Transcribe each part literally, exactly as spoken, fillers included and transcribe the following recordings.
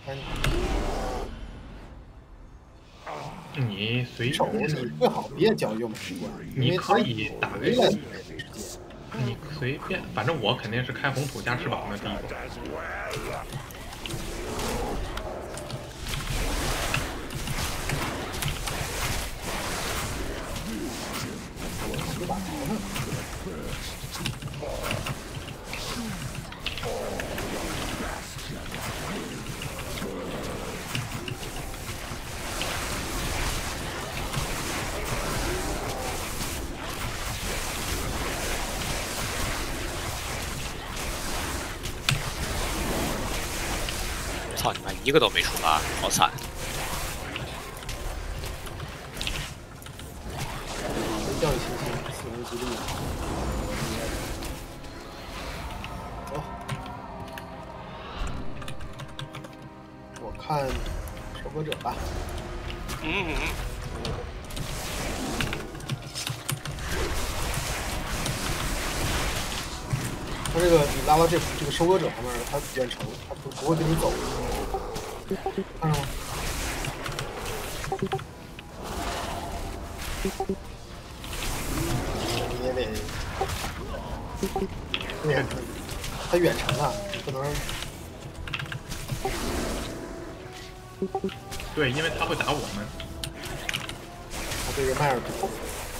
看你。 你随手你最好别交右门关， 你可以打回来。 你随便，反正我肯定是开红土加翅膀的第一波。 我打头呢。 操你妈，一个都没出啊，好惨！ 教育信息，死亡几率。走。我看收割者吧。 嗯嗯嗯。 他这个你拉到这这个收割者旁边，他远程，他不不会跟你走。看着吗？你也得，对呀，他远程啊，你不能。 对，因为他会打我们。 他对着迈尔毒。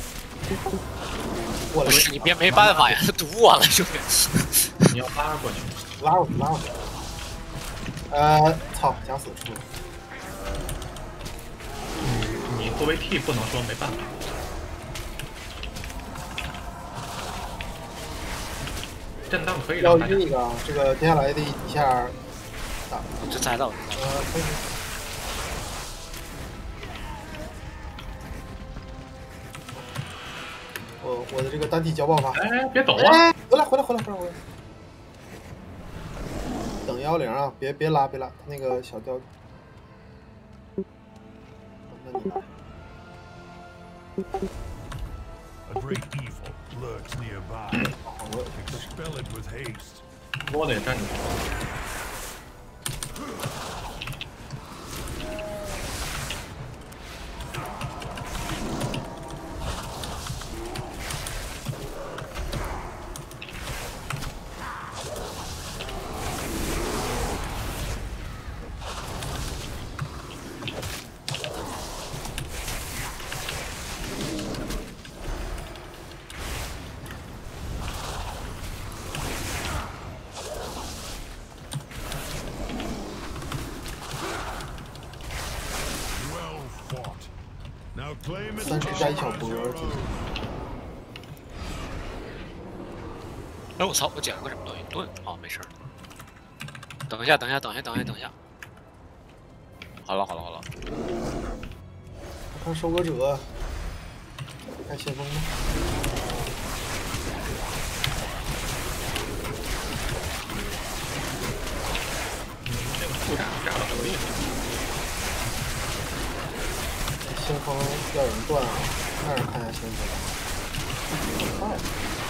过来。 不是你别没办法呀，他毒我了，兄弟。 你要拉过去。 拉过去，拉过去。呃，操，想死出了。 嗯，你作为 T 不能说没办法。震荡可以让大家。 要晕一个，这个接下来的一下打。 这猜到。 呃，可以。我我的这个单体交爆发。 哎，别走啊！ 哎，回来回来回来回来回来。等幺零啊，别别拉别拉，他那个小雕。那你来。 我得站住。 三十加一小波。 哎我操！我捡了个什么东西？盾啊，没事儿。等一下，等一下，等一下，等一下，等一下。好了，好了，好了。 我看收割者，看先锋吗？ 嗯，这个副炸炸的可以。 先锋要有人断啊，那儿看一下先锋。快！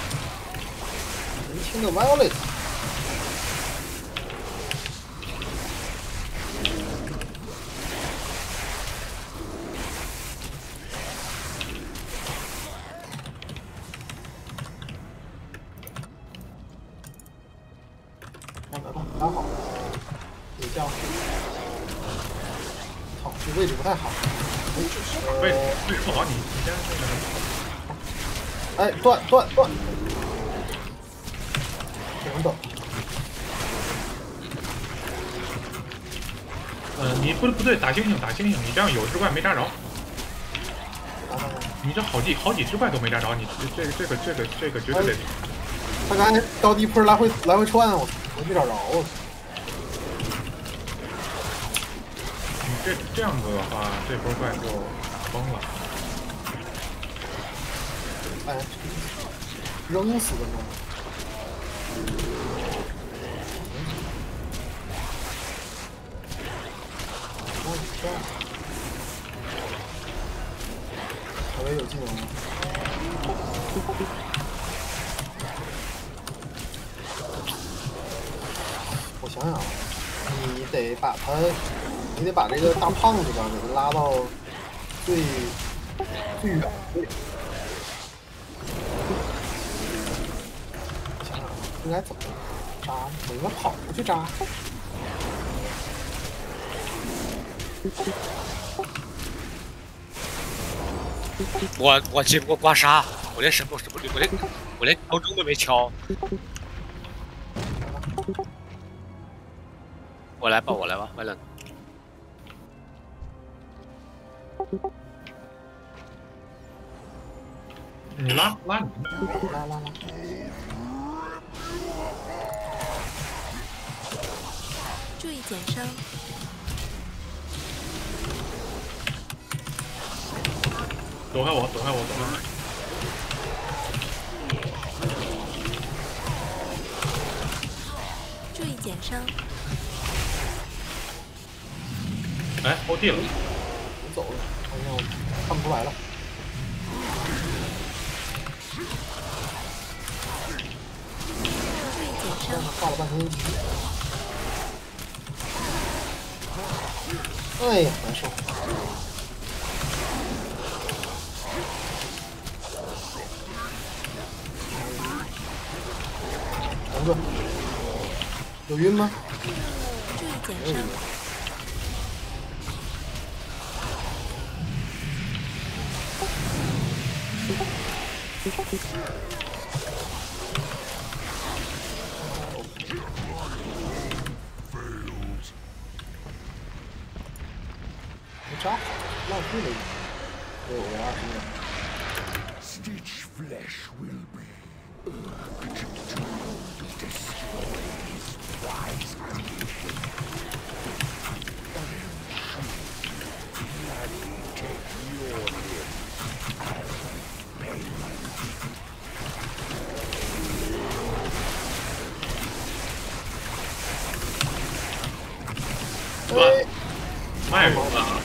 年轻的 Violet。来吧，打好。有架。操，这位置不太好。 位置位置不好，你你先那个。哎，断断断！只能等。 呃，你不不对，打星星打星星，你这样有只怪没扎着。你这好几好几只怪都没扎着，你这个这个这个这个绝对得。 他刚才高低坡来回来回窜，我我没找着我。 你这这样子的话，这波怪就疯了。 哎，扔死的吗？我天！小威有技能吗？我想想啊， 你得把他，你得把这个大胖子吧给他拉到最最远的位置。想想应该怎么扎？我应该跑出去扎。 我我接不过刮痧，我连什么什么我连我连敲钟都没敲。我来吧，我来吧，完了。 你拉拉你， 拉拉拉！ 注意减伤。 躲开我，躲开我，躲开我！ 注意减伤。 哎，后地了！ 你走了，好像我看不出来了。 注意减伤。 画了半天。哎呀，难受。王哥，有晕吗？ 注意减伤。 没扎好，浪费了一个。对，我二十秒。 Stitch flesh will be urged to destroy his wise creation. Bloody take your limbs as payment. 断，卖人了。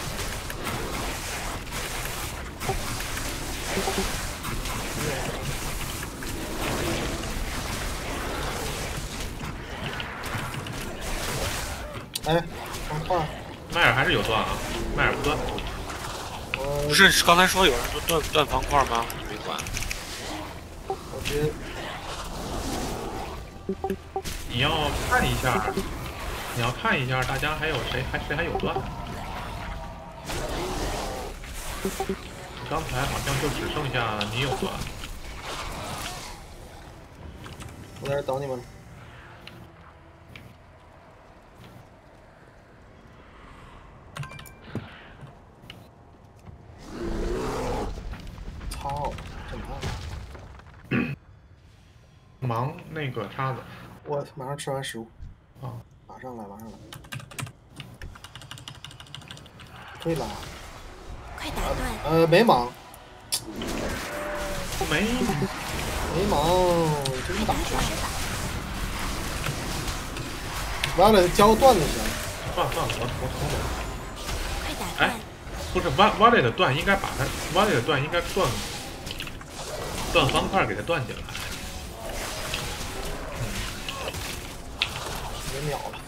哎，方块。 迈尔还是有断啊，迈尔不断。 我不是刚才说有人说断断方块吗？没断。 我直接你要看一下，你要看一下大家还有谁还谁还有断。刚才好像就只剩下你有断。 我在这等你们。操，真烫！ 忙那个叉子。 我马上吃完食物。 啊， 马上来，马上来。可以拉。 快打断！ 呃，没忙。 没没忙，就一打就行。完了，交段就行。 算了算了，我我重走。 快打断！ 哎，不是瓦瓦雷的段应该把它瓦雷的段应该断断方块给它断进来。 别秒了。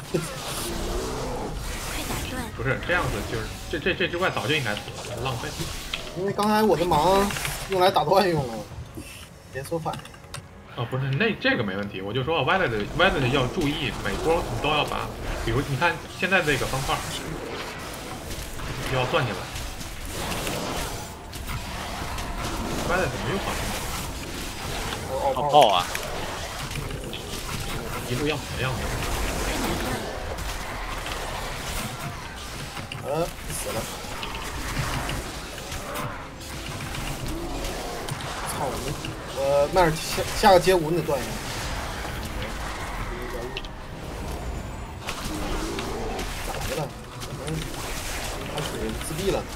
快打断！ 不是这样子，就是这这这只怪早就应该死了，浪费。 因为刚才我的忙用来打断用了，连锁反应。 啊，不是，那这个没问题，我就说 Violet Violet 要注意，每波你都要把，比如你看现在这个方块要断进来。Violet 怎么又放进来？ 我好爆啊！ 一路要死的样子。 呃，死了。操你！我迈尔下下个街舞你得断一下。咋的了？怎么开始自闭了？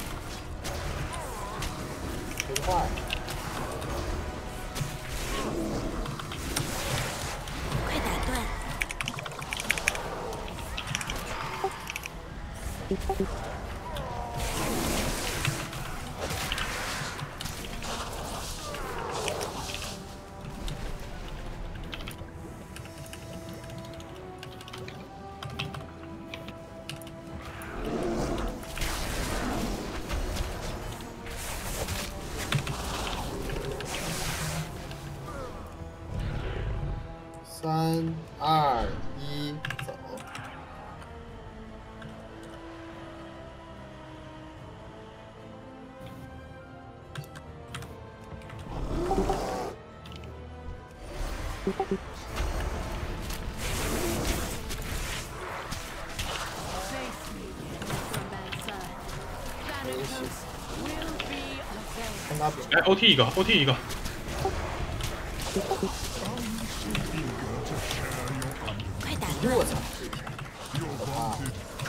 说句话呀！ 快打断！ 个血。看大饼。 哎 ，O T 一个 ，O T 一个。 快打我断！ 操！啊！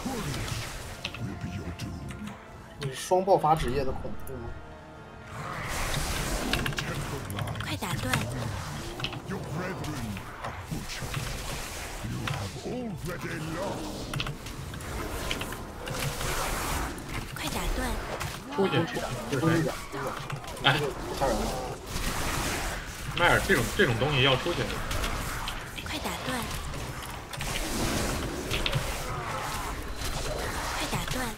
这是双爆发职业的恐怖吗？ 快打断！ Your brethren are butchered. You have already lost. 快打断！ 出去，这是谁？ 注意点，注意点， 哎这个不吓人了。 迈尔这种这种东西要出去的。 快打断！快打断！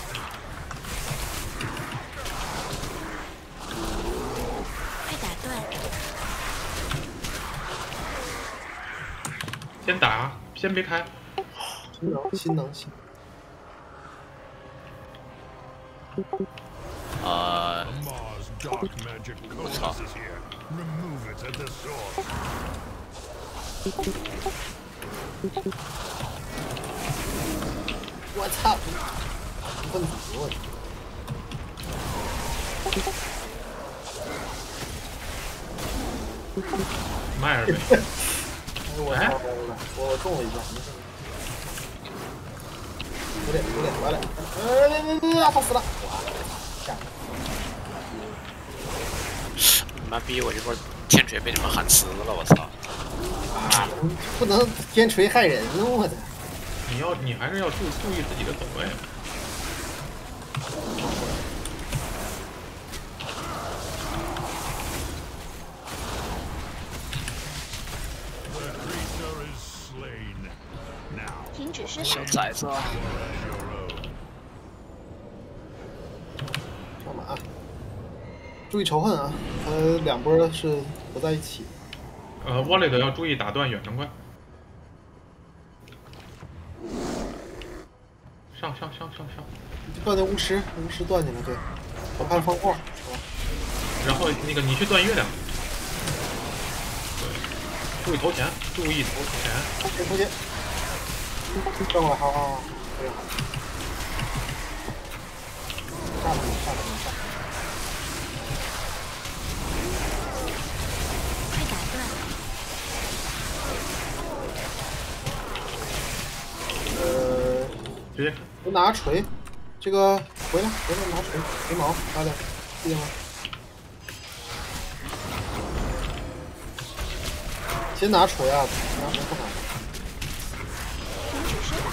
快打断！ 先打，先别开。 新能，新能，新。 呃， Mars dark magic coalesces here. Remove it at the source. 我操！分子，我去。 迈尔呗。 哎，我操！我我中了一下，没事。有点，有点，完了。呃，别别别！他死了！哇！吓人！ 妈逼！我这波天锤被你们喊死了，我操！ 啊，不能天锤害人，我的。 你要你还是要注注意自己的走位。 停止施小法！ 崽子！ 上马，注意仇恨啊！呃，两波是不在一起。 呃 ，Wallet 要注意打断远程快。上上上上上！ 断那巫师，巫师断进来，对。我看方块，是吧？ 然后那个你去断月亮。对，注意头前，注意头前。 先头前。 转过来，好好好，非常好。下来，下来，下来。 快打断！ 呃， 直接我拿锤，这个回来，回来拿锤，锤毛，大家记得吗？先拿锤啊，拿锤不拿。 停止施法！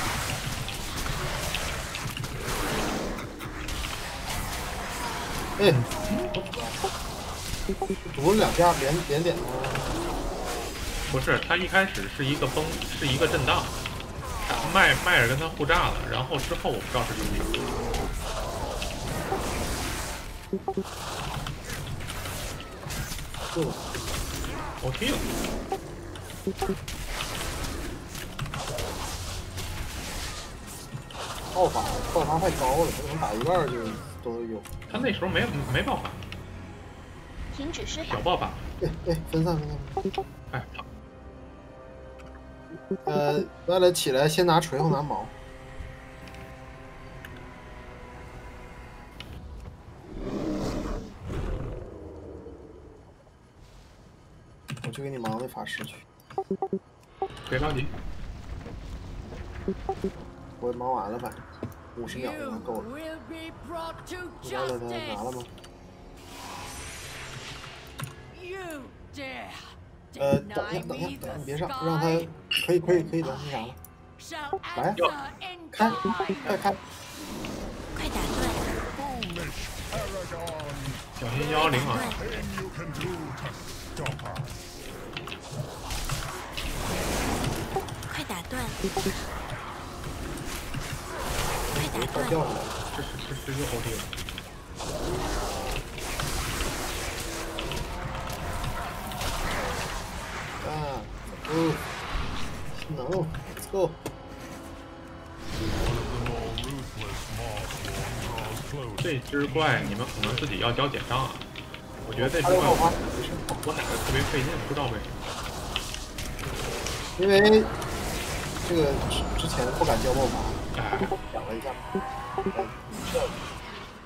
哎，读了两下连连点了。 不是，他一开始是一个崩，是一个震荡，迈迈尔跟他互炸了，然后之后我不知道是什么意思。 对， 我踢了。 爆发爆发太高了，可能打一半就都有。 他那时候没没爆发， 停止施法小！爆发。 哎哎，分散分散。 哎， 呃，完了起来，先拿锤后拿矛。我去给你忙那法师去， 别着急。 我忙完了吧？五十秒应该够了。你忘了他拿了吗？呃，等一下，等一下，等一下，你别上，让他可以，可以，可以的，那啥了。来，开，快开！ 快打断！ Foolish paragon. 小心幺幺零啊！ Nothing you can do to stop us. 快打断！快打断！ 快掉下来了。 这是这是又 O D 了。 啊，哦，能 ，Let's go。 这只怪你们可能自己要交简章啊！我觉得这只怪我我打的特别费劲，不知道为什么。 因为这个之之前不敢交爆发， 哎， 讲了一下，哎，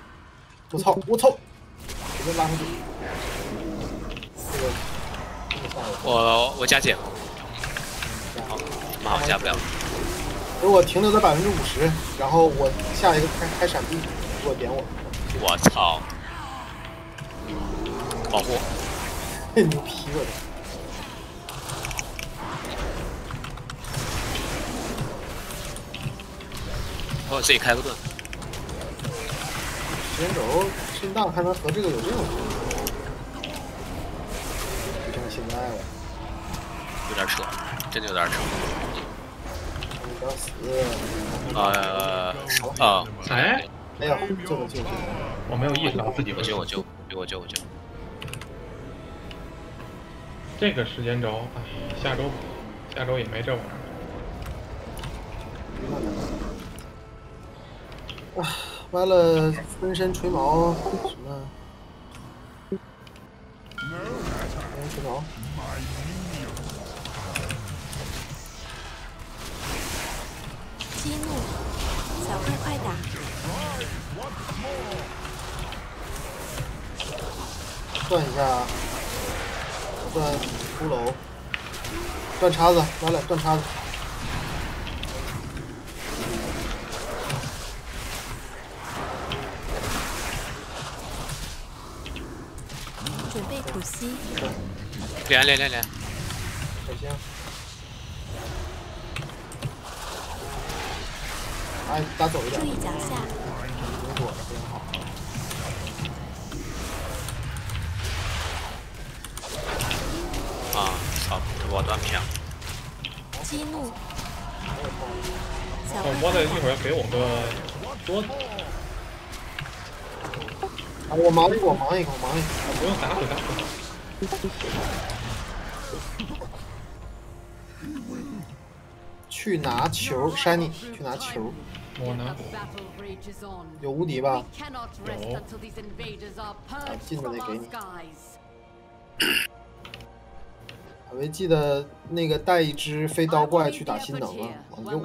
我操我操！直接拉上去。这个这个下我我加减。好，妈我加不了。 如果停留在百分之五十，然后我下一个开开闪避，如果点我。 我操！保护。 牛批我的！ 我自己开个盾。 时间轴震荡还能和这个有这种关系，就像现在了。 有点扯，真的有点扯。 你不要死！ 呃啊！ 哎， 哎呀，救了救了！ 我没有意识到自己我救我救我救我救。 这个时间轴，哎，下周下周也没这玩意儿。 啊，完了，分身锤矛什么？分身锤矛。 激怒，小怪快打！ 断一下，断骷髅，断叉子，完了，断叉子。 准备吐息。 连连连连。 小心。哎，打走一点。 注意脚下。 如果非常好。 啊！操！我断片。 激怒。 哦，我得一会儿给我个桌子。 啊，我忙一个，我忙一个，我忙一个。 不用打死打死。 去拿球，山你去拿球。 我拿。 有无敌吧？ 有。 啊，近的得给你。我还记得那个带一只飞刀怪去打新能了，往用。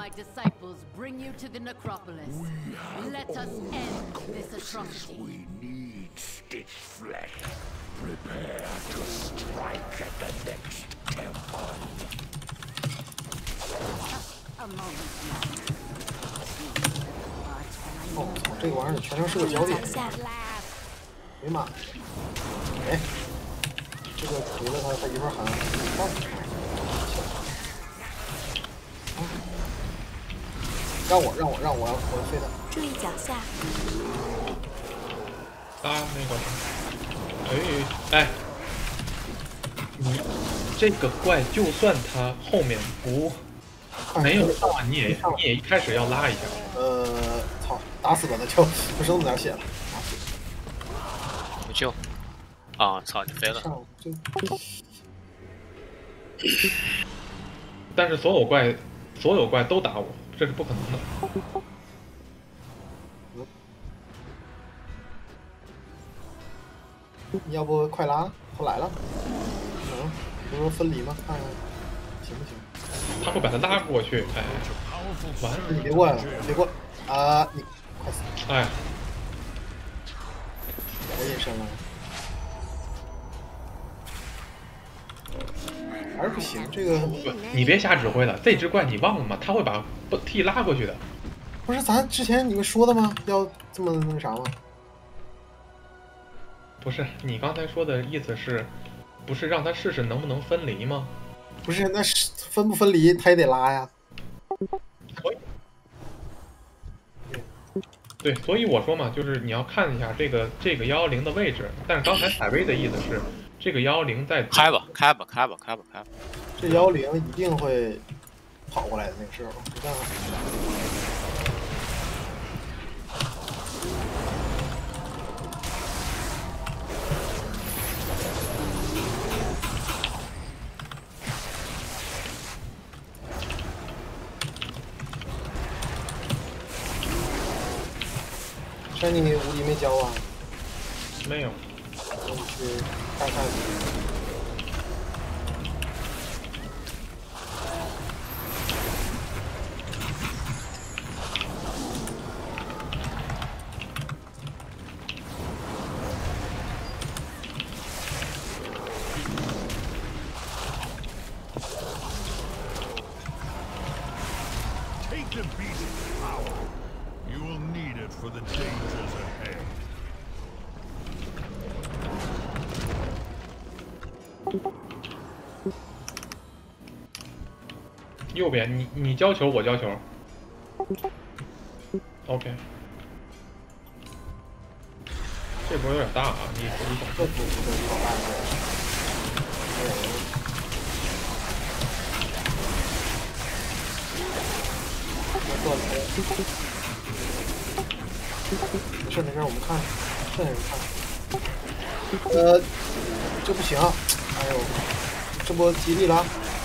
哦，操！这个玩意儿全程是个焦点。没码。哎。这个锤了他，他一会儿喊放你。让我让我让我我飞他。 注意脚下。 啊，那个，哎哎，你这个怪就算他后面不没有的话，你也你也一开始要拉一下。 呃，操，打死吧，那就不剩那么点血了。 我救。啊！操，你飞了。 但是所有怪，所有怪都打我，这是不可能的。 要不快拉，他来了。能，不是说分离吗？看看行不行？ 他会把他拉过去，哎，完了。 你别过来了，别过啊、呃！你快死！ 哎， 我隐身了。还是不行，这个不，你别瞎指挥了。这只怪你忘了吗？他会把 T 拉过去的。 不是咱之前你们说的吗？要这么那啥吗？ 不是，你刚才说的意思是，不是让他试试能不能分离吗？ 不是，那是分不分离他也得拉呀。 所以，对，所以我说嘛，就是你要看一下这个这个幺幺零的位置。但是刚才采薇的意思是。这个幺幺零在开吧，开吧，开吧，开吧，开吧。 这幺幺零一定会跑过来的，那个时候没办法。山你无敌没交啊？ 没有。 我去看看。 for the dangers ahead. 右边，你你交球，我交球。OK。这波有点大啊，你你想这不是老大哥。我做了。没事没事，我们看，剩下人看。呃，这不行，哎呦，这波激励了。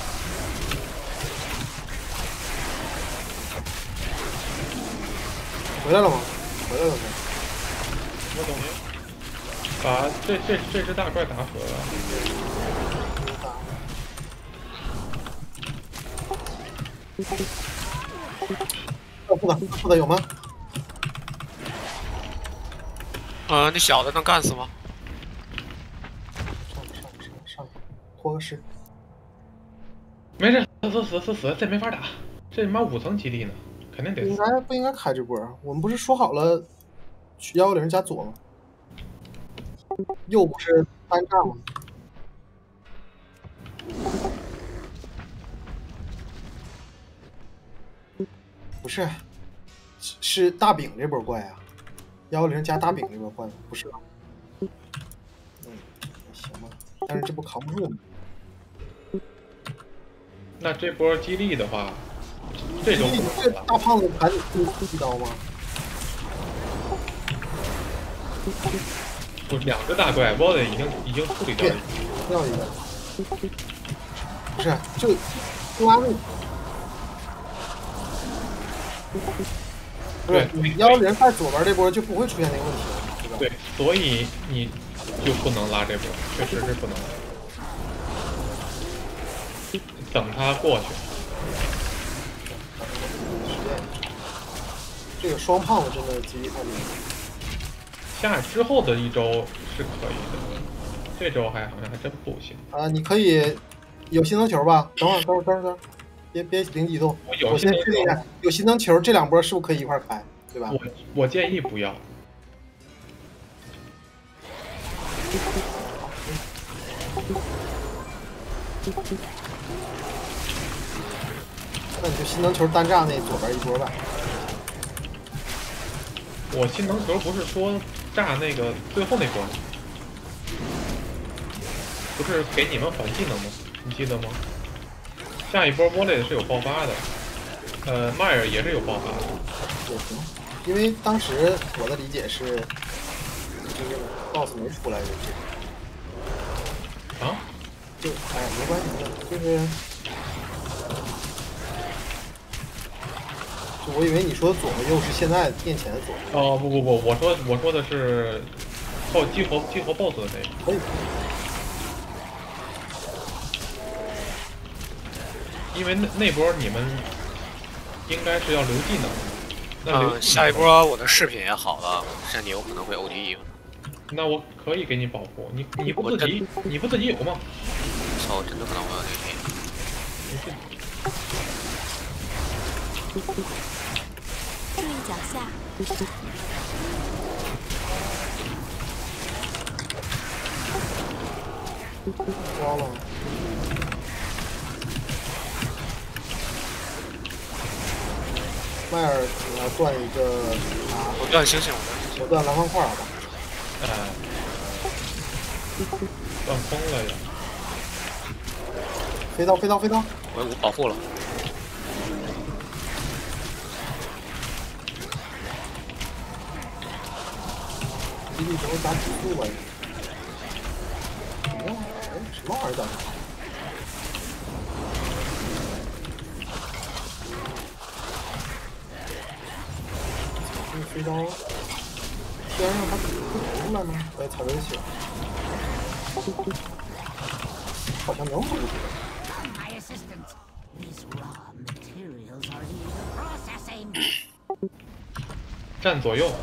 回来了吗？回来了吗？ 我懂了。把这这这只大怪打死了。 要不的，不的有吗？ 呃，那小的能干死吗？ 上上上上，拖个尸。 没事，死死死死，这没法打，这他妈五层基地呢，肯定得死。 应该不应该开这波？我们不是说好了幺幺零加左吗？右不是单炸吗？不是，是是大饼这波怪啊，幺幺零加大饼这波怪吗？不是吧？嗯，行吧，但是这不扛不住吗？ 那这波激励的话，这种这大胖子还得一刀吗？ 不，两个大怪 ，B O S S 已经已经处理掉了。 掉一个。不是，就抓住。不是，你幺幺零在左边这波就不会出现那个问题了，对吧？ 对，所以你就不能拉这波，确实是不能拉。等他过去。 这个双胖子真的激励太厉害。 下之后的一周是可以的，这周还好像还真不行。 啊，你可以有新增球吧？等会儿，等会儿，等会儿，等会儿，别别灵机一动。 我有我先新增确定一下，有新增球，这两波是不是可以一块开？对吧？ 我我建议不要。 那你就新增球单炸那左边一波吧。 我新能球不是说炸那个最后那波吗？不是给你们缓技能吗？你记得吗？下一波波类是有爆发的，呃，迈尔也是有爆发的。 也行，因为当时我的理解是，就是 boss 没出来就啊？ 就哎呀，没关系的，就是。就我以为你说的左和右是现在面前的左。 哦不不不，我说我说的是后激活激活 boss 的那个。 可以。 因为那那波你们应该是要留技能。那留嗯，下一波我的饰品也好了，身体有可能会 O D E。 那我可以给你保护，你你不自己你不自己有吗？ 操，真的可能会 O D E。 注意脚下。 抓了。迈尔，你要断一个啊！ 我断星星， 我断蓝方块好吧？ 哎，断空了呀！ 飞刀，飞刀，飞刀！ 我我保护了。 基地怎么打指数吧？什么？哎，什么玩意儿？飞刀，居然让他不出来吗？哎，踩危险，好像能回去。 站左右。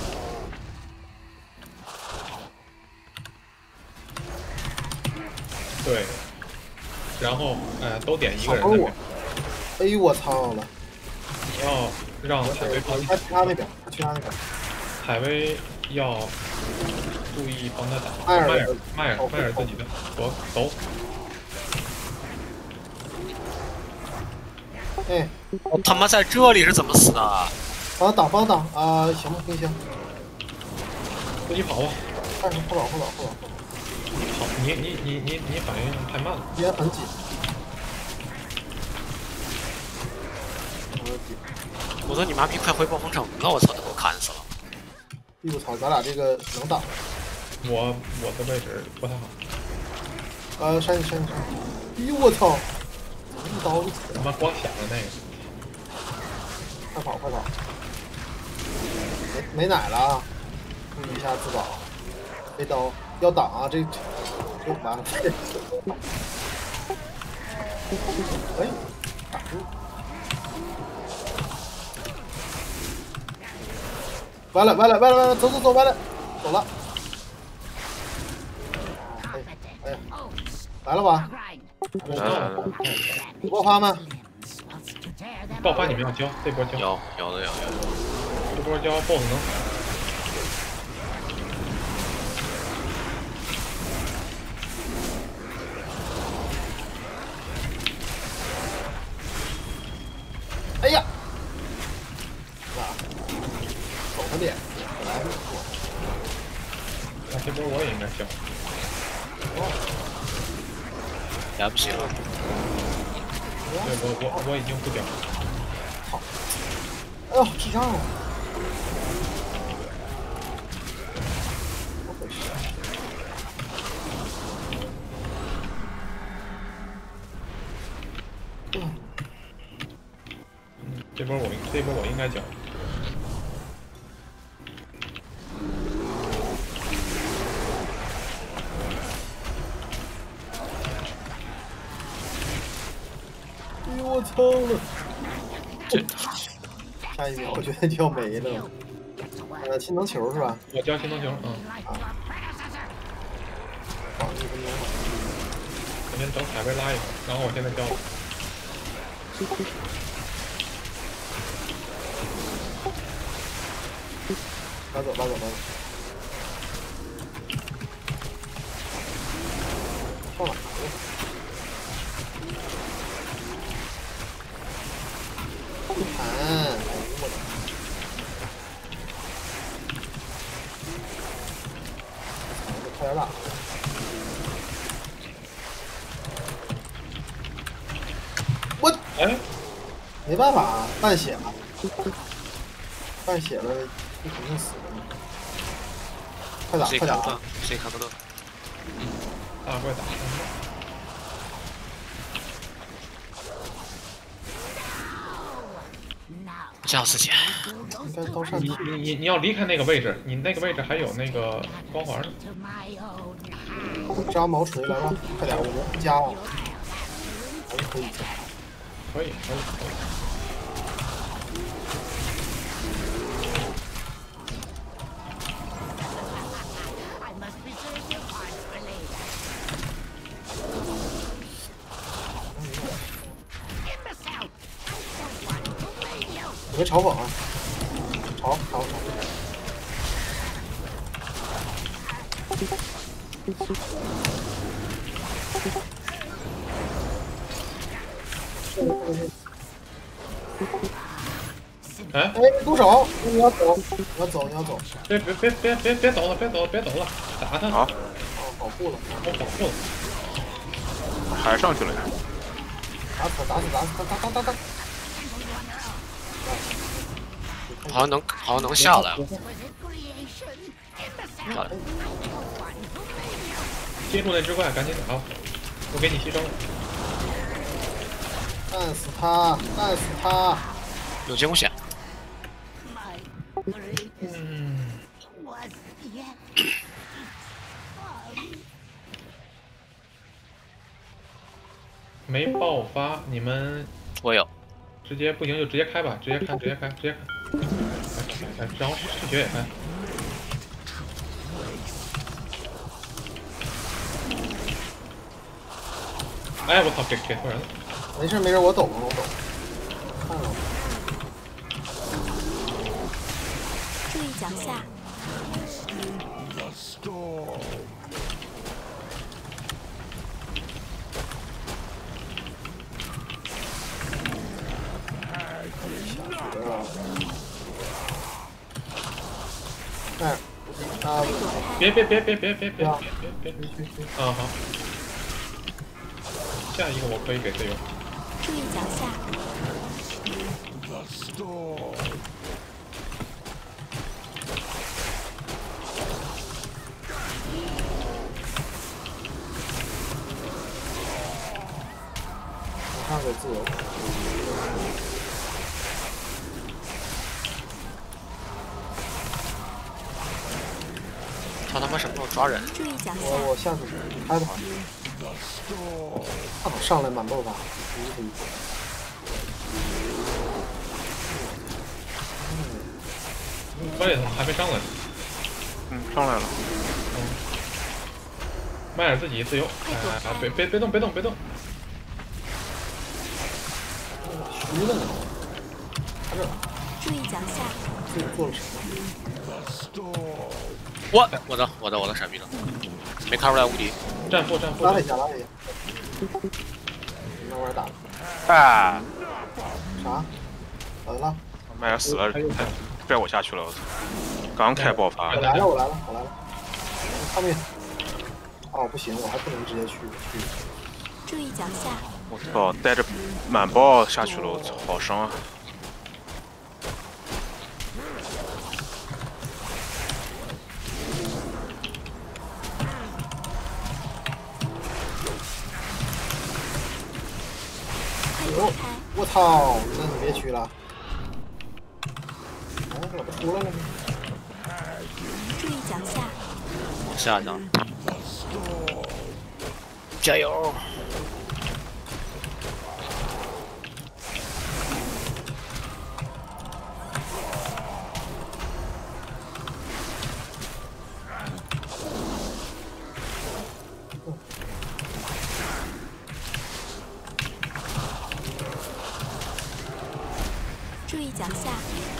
对，然后呃，都点一个人那边。 哎呦我操了！ 你要让海龟帮。 他去他那边，他去他那边。 采薇要注意帮他打麦尔麦尔麦尔麦尔自己的，我走。 哎， 我他妈在这里是怎么死的？ 帮他挡，帮他挡啊！行吧，冰箱， 自己跑吧。 快点，后倒，后倒，后倒，后倒。 跑，你你你你你反应太慢了。 边很紧。 我说你妈逼，快回暴风城了！我操，他给我砍死了。 哎呦我操，咱俩这个能挡。 我我的位置不太好。 呃，山山山。哎呦我操！一刀就死了。 他妈光想着那个。 快跑快跑！没没奶了啊！注意一下自保。飞刀要挡啊！这这完了。哎，打住！完了完了完了完了！走走走完了，走了。哎哎呀，来了吧？ 来来来， 有爆发吗？ 爆发你们要交，这波交。 有有的有有。 这波交 boss 能。 哎呀！啊，走他点，本来是那这波我也应该交。 来不及了。 对，我我我已经不交了。 好。哎呦，智障啊！怎么回事？嗯。 这波我这波我应该交。 哎呦我操了！这下一秒我觉得就要没了。呃，心能球是吧？ 我交心能球，嗯。 啊。绑一分钟吧。 我先等采薇拉一会儿，然后我现在交了。 拉走，拉走，拉走。上哪儿了？不弹！哎呦我的！快点打！我哎， 没办法，半血了，半血了，不肯定死了。快打，快打！ 谁卡不动？ 大怪打。 加自己。 应该刀上你你你你要离开那个位置，你那个位置还有那个光环呢。 扎毛锤来吧，快点，我们加了，还是可以加。 可以可以可以。 你们嘲讽啊！嘲嘲嘲！ 哎哎，动手！你要走，你要走，你要走！ 别别别别别别走了，别走了，别走了，打他！ 好， 哦，保护了， 我保护了。 还上去了呀！ 打死，打死，打死，打打打打！ 好像能，好像能下来了。 接住那只怪，赶紧打！我给你牺牲了。 干死他！干死他！ 有惊险。 嗯。没爆发，你们我有。 直接不行就直接开吧，直接开，直接开，直接开。哎，然后赤血也开。哎，我操，给给错人了。 没事没事，我懂了，我懂。看了。 注意脚下。 The storm. 哎，啊， 别别别别别别别别别别！啊好，下一个我可以给队友。 注意脚下， The storm. 马上给自由。 他他妈什么时候抓人？ 注意脚下， 我我下去开吧。啊，上来满爆发，一个一个。 关键怎么还没上来？ 嗯，上来了。 嗯。迈尔自己自由，哎哎，别别别动别动别动。 虚了呢。他这。 注意脚下。 自己做了什么？ 我我的我的我的闪避了，没看出来无敌。 战负战负。 拉了一下拉了一下。那玩意儿打的。 哎。 啥？咋的了？ 迈尔死了，他拽我下去了，我操！刚开爆发。 我来了我来了我来了。后面。哦不行，我还不能直接去去。 注意脚下。 我操，带着满爆下去了，我操，好伤啊！ 我我操！那你别去了。哎，怎么出来了呢？ 注意脚下。 往下降。加油！ 注意脚下。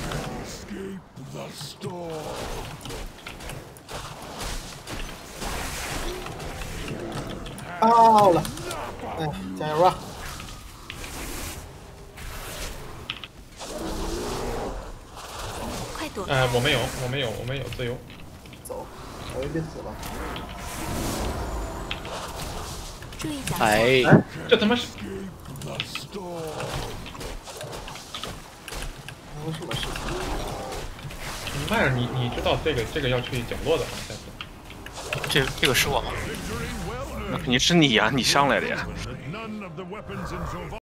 到了，哎，加油吧！ 快躲开！ 哎，我没有，我没有，我没有自由。 走，我也别死了。 注意脚下！ 哎， 这他妈是。 有什么事情？ 迈尔，你你知道这个这个要去角落的吗？下次。 这这个是我吗？ 那肯定是你呀，你上来的呀。